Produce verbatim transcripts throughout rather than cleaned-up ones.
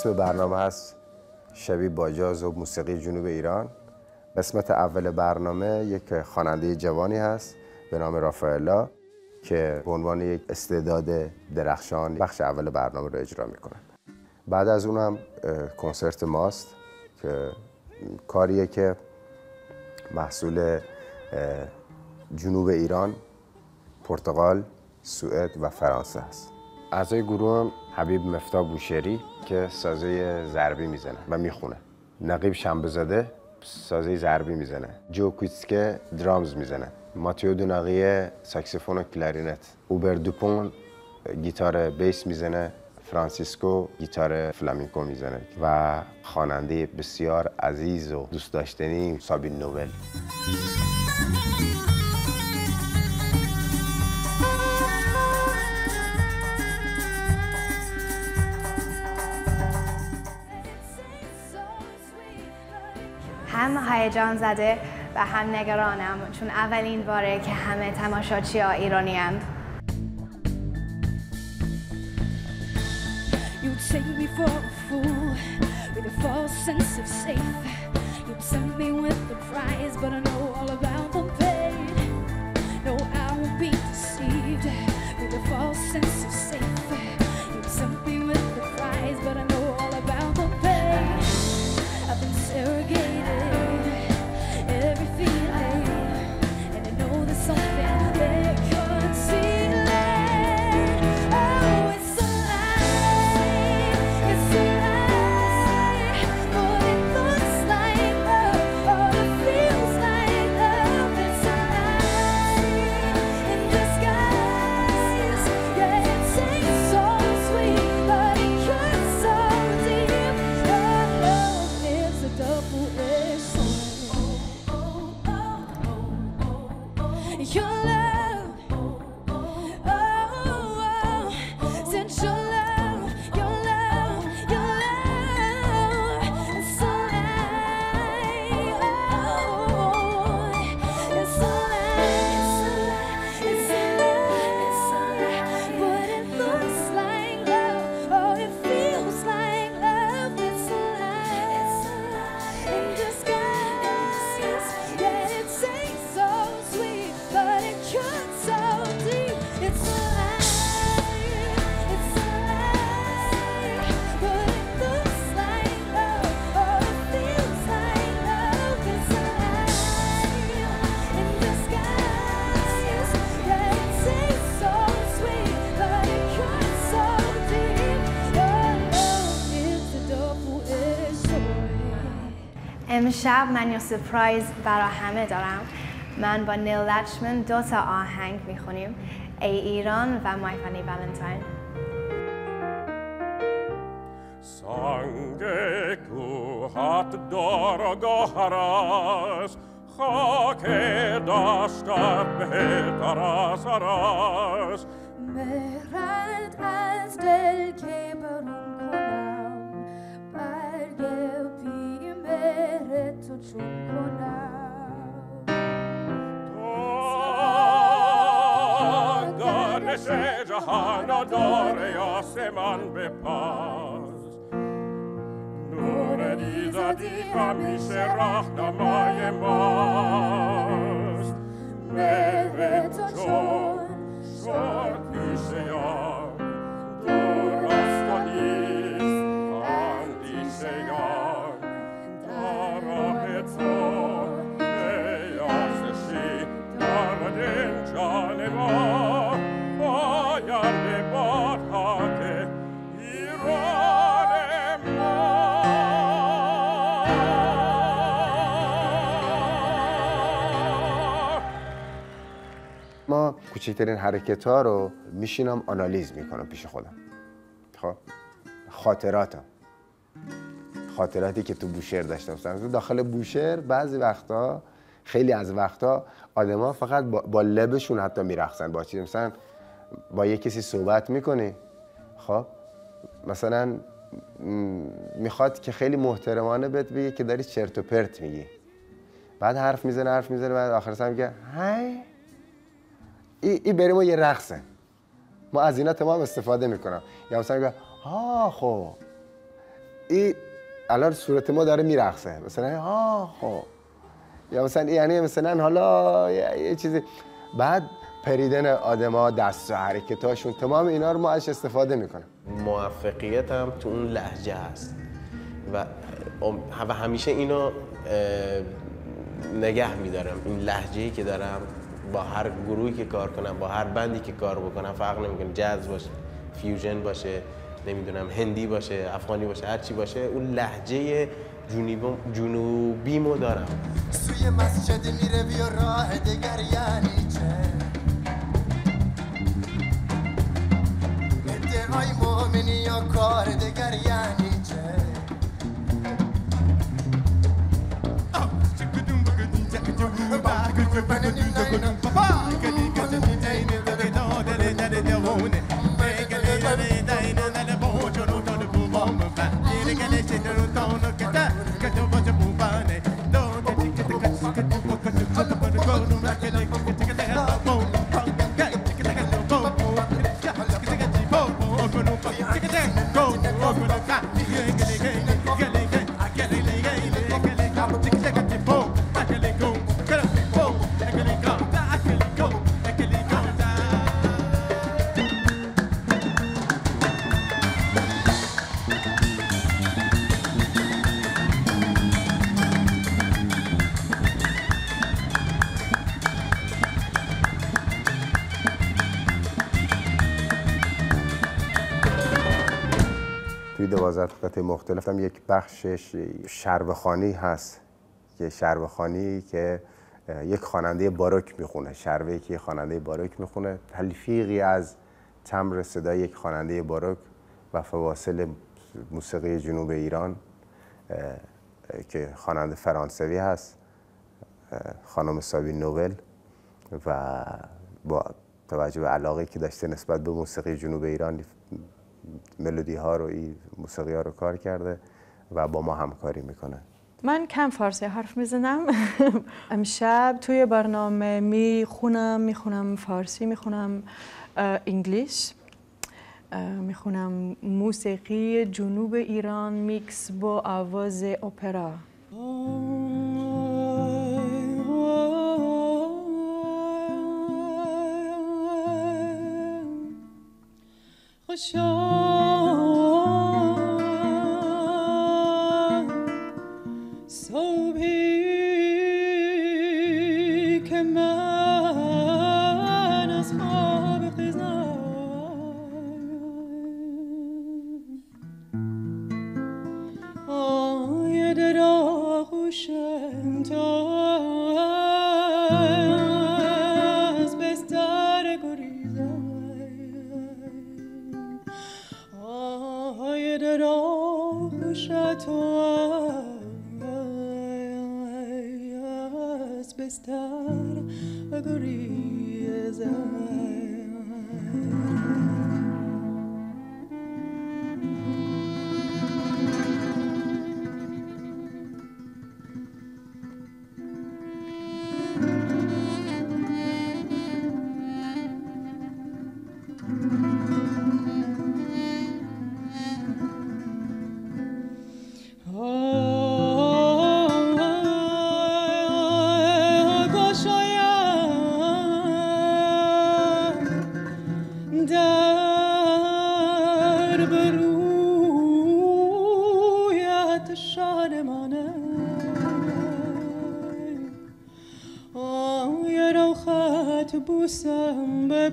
اسم برنامه هست شبیه باجاز و موسیقی جنوب ایران. قسمت اول برنامه یک خواننده جوانی هست به نام رافائلا که به عنوان یک استعداد درخشان بخش اول برنامه رو اجرا میکنن. بعد از اون هم کنسرت ماست که کاریه که محصول جنوب ایران، پرتغال، سوئد و فرانسه است. اعضای گروه هم حبیب مفتاح بوشهری که سازه ضربی میزنه و میخونه، نقیب شنبه‌زاده سازه ضربی میزنه، جو کویتسکه درامز میزنه، ماتیو دوناقیه ساکسیفون و کلارینت، اوبر دوپون گیتار بیس میزنه، فرانسیسکو گیتار فلامینکو میزنه و خواننده بسیار عزیز و دوست داشتنی سابین نوول. هم هیجان زده و هم نگرانم چون اولین باره که همه تماشاچی ها ایرانی هستند. You take me for a fool with a false sense of safe. You tempt me with the prize, but I know all about the pain. No, I won't be deceived with a false sense of safe. You tempt me with the prize, but I know all about the pain. I've interrogated every feeling, and I know there's something they couldn't see. امشب من یه سپرایز برای همه دارم. من با نیل لچمن دو تا آهنگ میخونیم، ای ایران و مای فانی والنتاین. سنگ کوهات دارگاه هراس، خاک داشتت بهتر از هراس. مهرت از دل که برون کنم، برگه بی مهر تو چون کنم. تو گردش جهان و داره آسمان بپاس، نور ایزدی همیشه راهنمای ماست. مهر تو چون شد پیش یار، دور است و نیست اندیشه یار. در راه تو پیاسشی دارد این جان ما، پاینده بادها که ایران ما. ما کوچکترین حرکت ها رو میشینم آنالیز میکنم پیش خودم. خب خاطراتم، خاطراتی که تو بوشهر داشتم. مثلا داخل بوشهر بعضی وقتا، خیلی از وقتا آدما فقط با, با لبشون حتی میرقصن. با چیز مثلا با یه کسی صحبت میکنی، خب مثلا میخواد که خیلی محترمانه بهت بگه که داری چرت و پرت میگی، بعد حرف میزنه حرف میزنه بعد آخرش هم میگه هی ای, ای بریم و یه رقصه. ما از اینا تمام استفاده میکنم. یا مثلا میگه ها خب این الان صورت ما داره میرقصه مثلا ها خب یا مثلا یعنی مثلا حالا یه چیزی بعد پریدن آدما دست و حرکتاشون تمام اینا رو ما ازش استفاده میکنم. موفقیت هم تو اون لهجه هست و و همیشه اینو نگه میدارم. این لهجه‌ای که دارم با هر گروهی که کار کنم، با هر بندی که کار بکنم فرق نمیکنه، جاز باشه، فیوژن باشه، نمیدونم هندی باشه، افغانی باشه، هر چی باشه، اون لهجه جنوبیمو دارم. سوی مسجد میره بیا راه دگر یعنی چه؟ ادعای مؤمنی یا کار دگر یعنی چه؟ توی دوازده قطعه مختلف هم یک بخشش شربخوانی هست که شربخوانی که یک خواننده باروک میخونه، شربه‌ای که خواننده باروک میخونه، تلفیقی از تمبر صدای یک خواننده باروک و فواصل موسیقی جنوب ایران که خواننده فرانسوی هست، خانم سابین نوبل، و با توجه به علاقه که داشته نسبت به موسیقی جنوب ایران ملودی ها رو، این موسیقی ها رو کار کرده و با ما همکاری میکنه. من کم فارسی حرف میزنم. امشب توی برنامه میخونم میخونم فارسی، میخونم انگلیش، میخونم موسیقی جنوب ایران میکس با آواز اپرا. صبحی که من از خواب خیزم آید را خوشم تا از بستر گریزم آید را خوشم تا بستر گریزم. بوسم به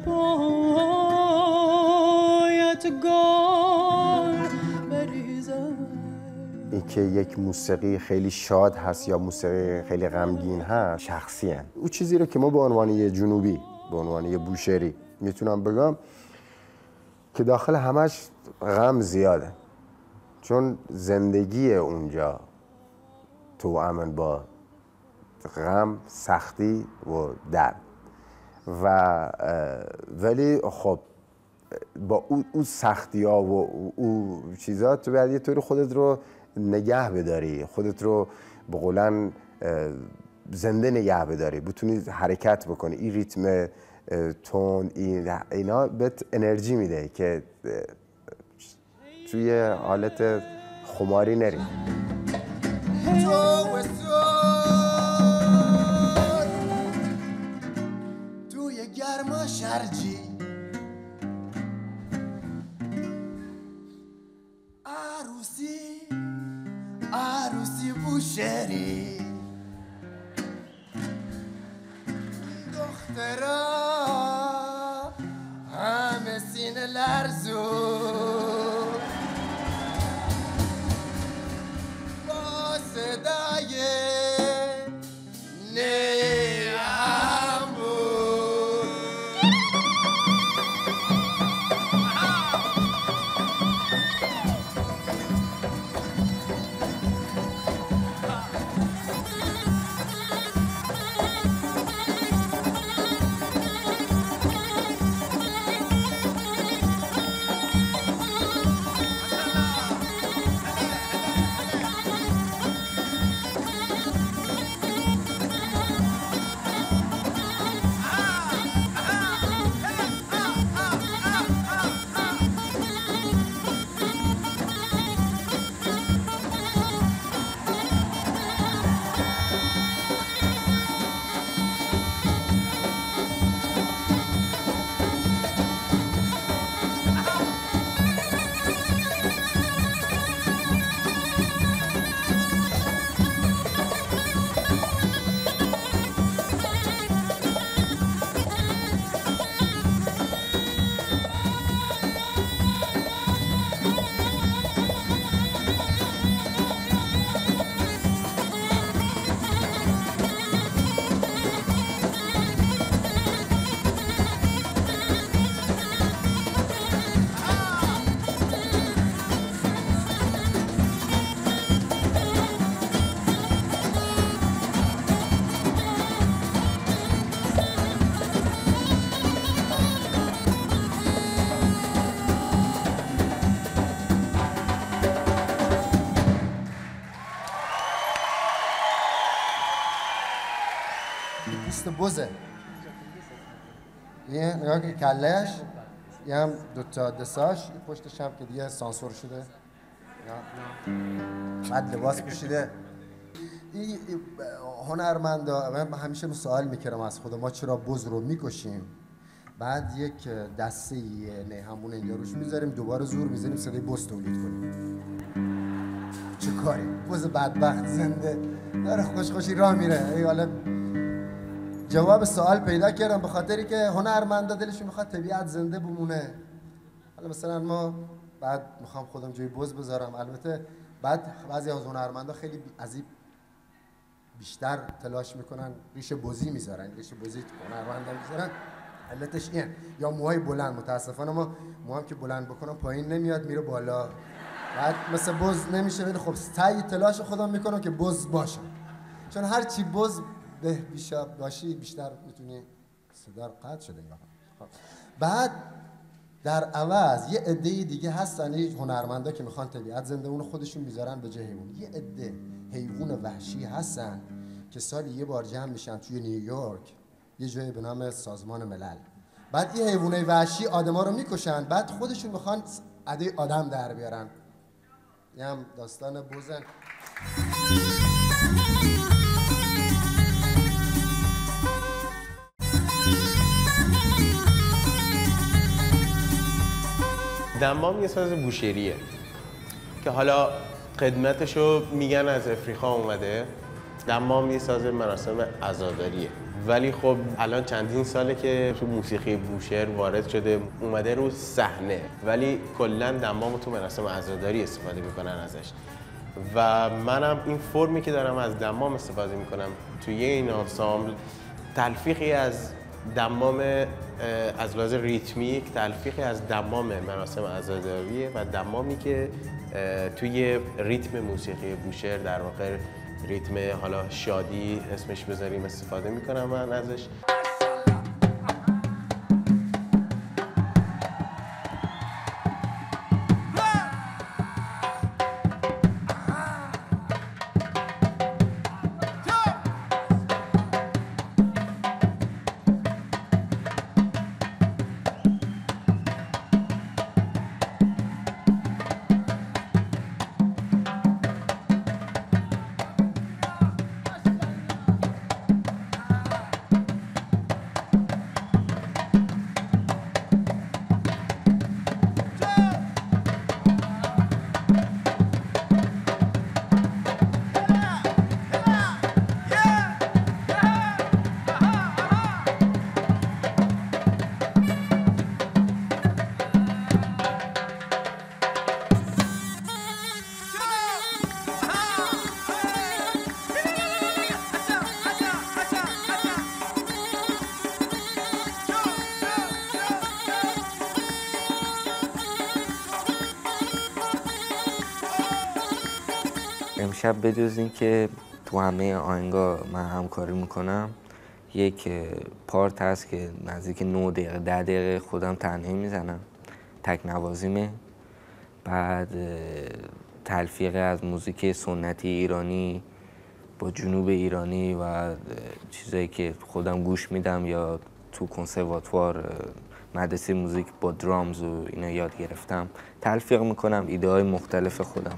پایت گل بریزم. این که یک موسیقی خیلی شاد هست یا موسیقی خیلی غمگین هست شخصیه. او چیزی رو که ما به عنوان یه جنوبی، به عنوان یه بوشهری میتونم بگم که داخل همش غم زیاده، چون زندگی اونجا توأم با غم، سختی و درد و ولی خب با او, او سختی ها و او, او چیزا تو باید یه طور خودت رو نگه بداری، خودت رو به قولن زنده نگه بداری، بتونی حرکت بکنی. این ریتم تون این اینا بهت انرژی میده که توی حالت خماری نریم. تو و توی گرما شرجی عروسی عروسی بوشهری دخترا همه سینه لرزو با صدای نیم بود. پوست بزه یه نگاه که کلش یه هم دوتا دساش یه پشتش هم که دیگه سانسور شده بعد لباس پوشیده. این هنرمندا من همیشه سوال میکردم از خودم ما چرا بز رو میکشیم بعد یک دسته نه همون اینجا روش میذاریم دوباره زور میذاریم صدای بز تولید کنیم. چه کاری؟ بز بدبخت زنده داره خوش خوشی راه میره. ای حالا جواب سوال پیدا کردم به خاطری که هنرمندا دلشون میخواد طبیعت زنده بمونه. حالا مثلا ما بعد میخوام خودم جای بز بذارم البته بعد بعضی از هنرمندا خیلی از این بیشتر تلاش میکنن ریش بزی میذارن ریش بزی هنرمندا میذارن علتش اینه یا موهای بلند. متاسفانه ما موام که بلند بکنم پایین نمیاد میره بالا بعد مثل بز نمیشه ولی خب سعی تلاش خودم میکنم که بز باشم چون هر چی بز به بیشتر باشی بیشتر میتونی صدا قطع شده نگاه. بعد در عوض یه عده دیگه هستن این هنرمندا که میخوان طبیعت زنده اون خودشون میذارن به جای حیوان. یه عده حیوان وحشی هستن که سالی یه بار جمع میشن توی نیویورک یه جایی به نام سازمان ملل. بعد این حیوانای وحشی آدما رو میکشن بعد خودشون میخوان عده آدم در بیارن. یه هم داستان بزن. دمام یه ساز بوشهریه که حالا خدمتشو میگن از افریقا اومده. دمام یه ساز مراسم عزاداریه ولی خب الان چندین ساله که تو موسیقی بوشهر وارد شده اومده رو صحنه ولی کلا دمام تو مراسم عزاداری استفاده میکنن ازش و منم این فرمی که دارم از دمام استفاده میکنم توی این آنسامبل تلفیقی از دمام از لحاظ ریتمیک تلفیقی از دمام مراسم عزاداریه و دمامی که توی ریتم موسیقی بوشهر در واقع ریتم حالا شادی اسمش بذاریم استفاده میکنم من ازش. امشب بجز این که تو همه آهنگا من همکاری میکنم، یک پارت هست که نزدیک نه دقیقه ده دقیقه خودم تنهایی میزنم، تک نوازیمه. بعد تلفیق از موزیک سنتی ایرانی با جنوب ایرانی و چیزایی که خودم گوش میدم یا تو کنسرواتوار مدرسه موزیک با درامز و اینا یاد گرفتم تلفیق میکنم، ایده های مختلف خودم.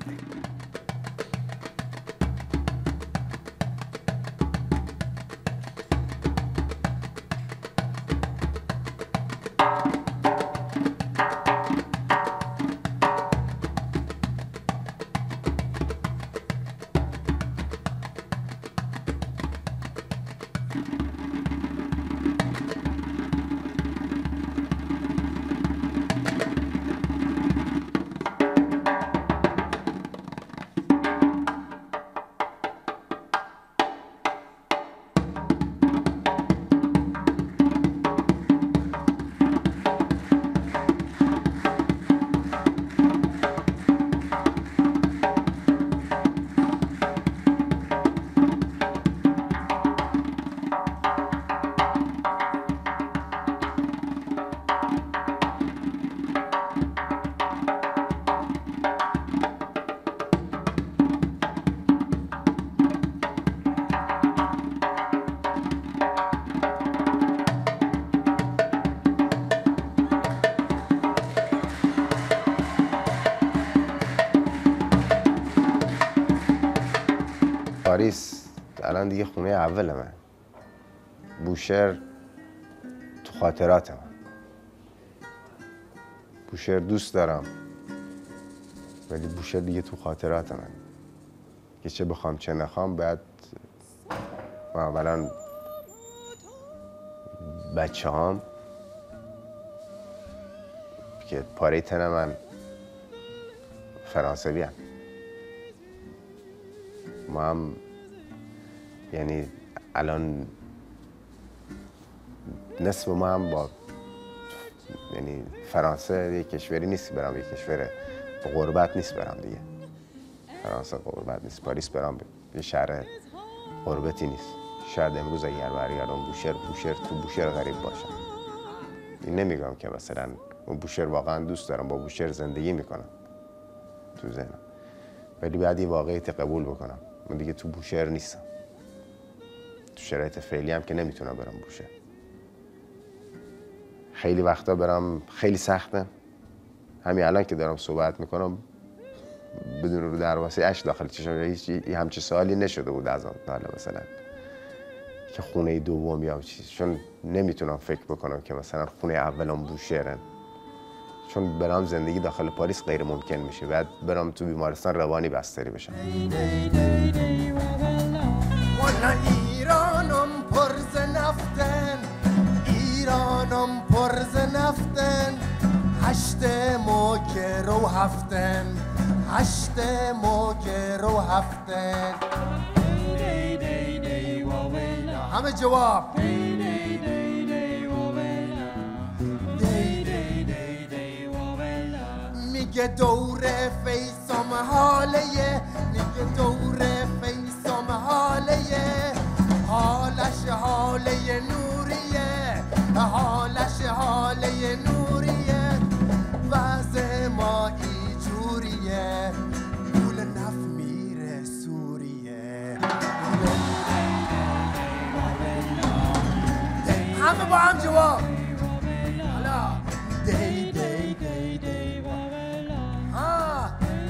پاریس الان دیگه خونه اول من. بوشهر تو خاطرات من. بوشهر دوست دارم ولی بوشهر دیگه تو خاطرات من که چه بخوام چه نخوام. باید اولا بچه هام که پاره تن من فرانسوی هم. ما هم یعنی الان نصف ما هم با یعنی فرانسه یک کشوری نیست برام، یک کشور با غربت نیست برام دیگه. فرانسه غربت نیست، پاریس برام یه شهر غربتی نیست. شاید امروز اگر برگردم بوشهر بوشهر تو بوشهر غریب باشم. این نمیگم که مثلا اون بوشهر واقعا دوست دارم، با بوشهر زندگی میکنم تو ذهنم، ولی بعد این واقعیت قبول بکنم من دیگه تو بوشهر نیستم. تو شرایط فعلی هم که نمیتونم برم بوشهر. خیلی وقتا برم خیلی سخته. همین الان که دارم صحبت میکنم بدون رو دروازه اش داخل چشم هیچ همچین سوالی نشده بود از آن حالا مثلا که خونه دوم یا چیز، چون نمیتونم فکر بکنم که مثلا خونه اولم بوشهرن، چون برام زندگی داخل پاریس غیر ممکن میشه. بعد برام تو بیمارستان روانی بستری بشم. ایرانم پرز نفتن، ایرانم پرز نفتن، هشت موکه رو هفتن، هشت موکه رو هفتن. همه جواب میگه دور فیسم حاله، میگه دور فیسم حاله، حالش حاله نوریه، حالش حاله نوریه، وضع ما ای جوریه، پول نف میره سوریه. همه با هم جواب حالا دی دی دی دی ها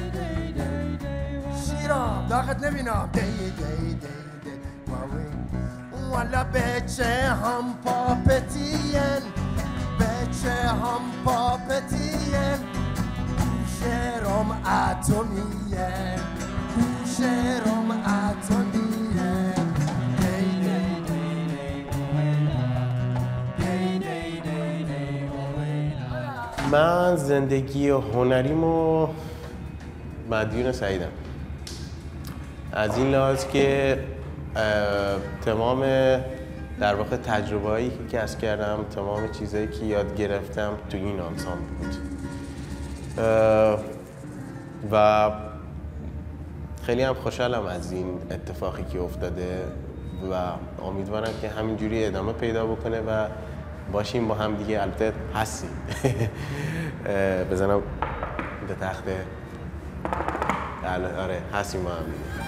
شیرام داخت نبینم دی دی دی دی والا بچه هم پاپتین، بچه هم پاپتین، شیرم اتمیه، شیرم اتمیه. من زندگی هنریمو مدیون سعیدم، از این لحاظ که تمام در واقع تجربه هایی که کسب کردم، تمام چیزهایی که یاد گرفتم تو این آنسامبل بود و خیلی هم خوشحالم از این اتفاقی که افتاده و امیدوارم که همینجوری ادامه پیدا بکنه و باشیم با هم دیگه. البته هستیم. بزنم به تخته. آره هستیم با هم دیگه.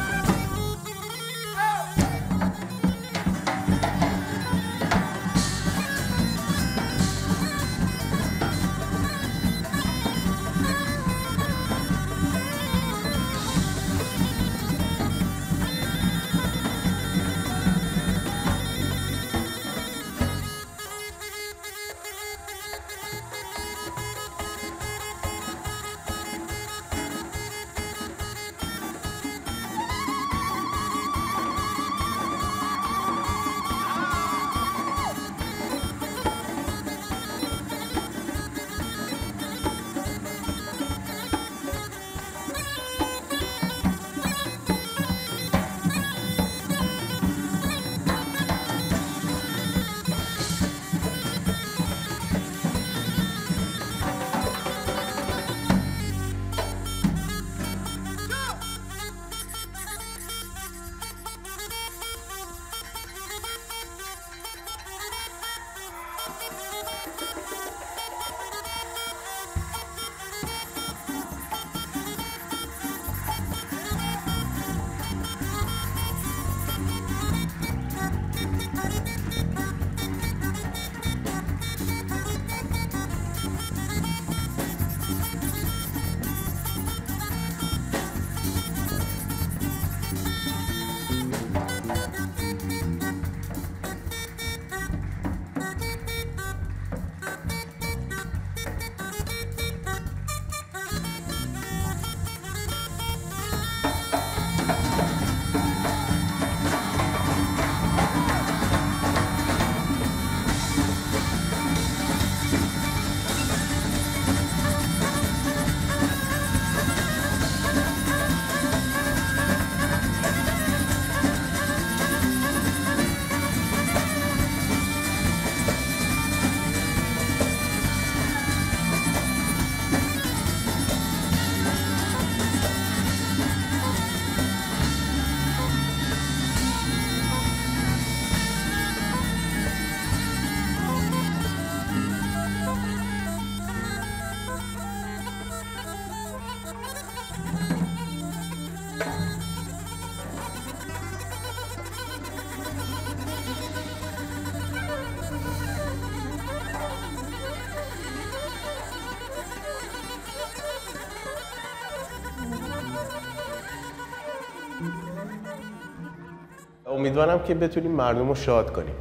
امیدوارم که بتونیم مردم رو شاد کنیم،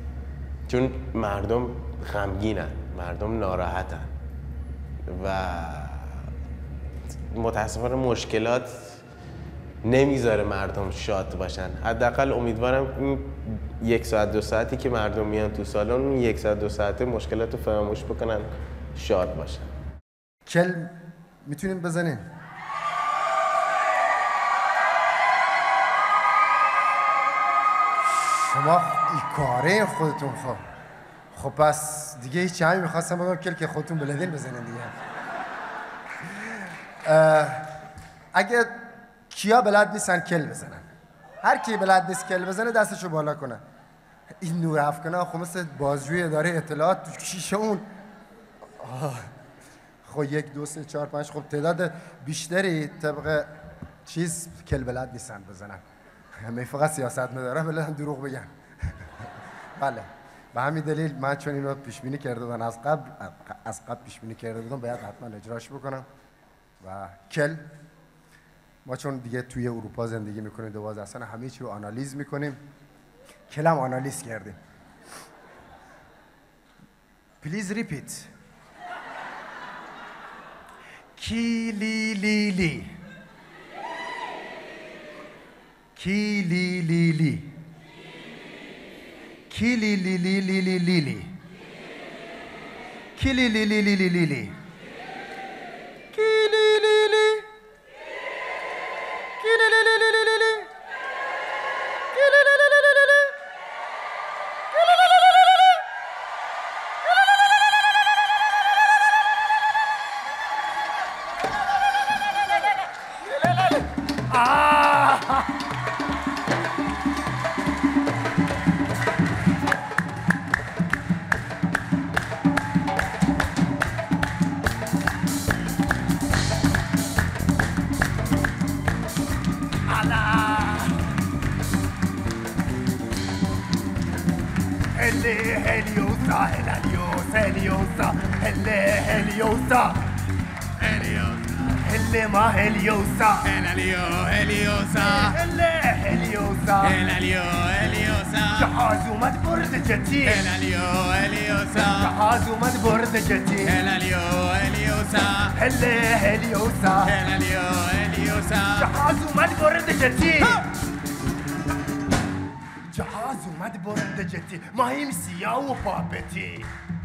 چون مردم غمگینن، مردم ناراحتن و متاسفانه مشکلات نمیذاره مردم شاد باشن. حداقل امیدوارم این یک ساعت دو ساعتی که مردم میان تو سالن، اون یک ساعت دو ساعته مشکلات رو فراموش بکنن، شاد باشن. کل میتونیم بزنیم؟ شما این کاره خودتون خب خب پس دیگه هیچ همین میخواستم بگم کل که خودتون بلدین بزنین دیگه. اگه کیا بلد نیستن کل بزنن، هر کی بلد نیست کل بزنه دستشو بالا کنه. این نور افکنه خب مثل بازجوی اداره اطلاعات تو شیشه اون. خب یک دو سه چهار پنج، خب تعداد بیشتری طبق چیز کل بلد نیستن بزنن. همه فقط سیاست مدارن بلدن دروغ بگن. بله به همین دلیل من چون اینو پیش بینی کرده بودم از قبل از قبل پیش بینی کرده بودم باید حتما اجراش بکنم. و کل ما چون دیگه توی اروپا زندگی میکنیم دوباره اصلا همه چی رو آنالیز میکنیم. کل هم آنالیز کردیم. پلیز ریپیت. کیلی لی لی کیلی لی لی کیلی لی لی لی لی لی لی کیلی لی لی لی لی لی لی کیلی لی لی کیلی لی لی لی لی لی کیلی لی لی لی لی لی هلي هليوسا هليوسا هليوسا هلي هليوسا هلي ما هليوسا هليو هليوسا هلي هليوسا هليو هليوسا جهاز ومدبر دجتي هليو هليوسا جهاز ومدبر دجتي هليو هليوسا هلي هليوسا هليو هليوسا جهاز ومدبر دجتي جهاز ومدبر دجتي ما هي مسيا وبابتي